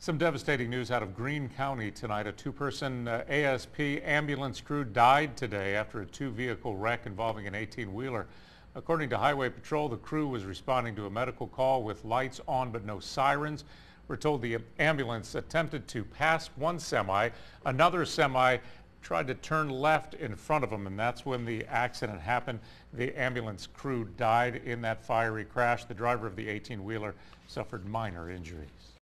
Some devastating news out of Greene County tonight. A two-person ASP ambulance crew died today after a two-vehicle wreck involving an 18-wheeler. According to Highway Patrol, the crew was responding to a medical call with lights on but no sirens. We're told the ambulance attempted to pass one semi. Another semi tried to turn left in front of them, and that's when the accident happened. The ambulance crew died in that fiery crash. The driver of the 18-wheeler suffered minor injuries.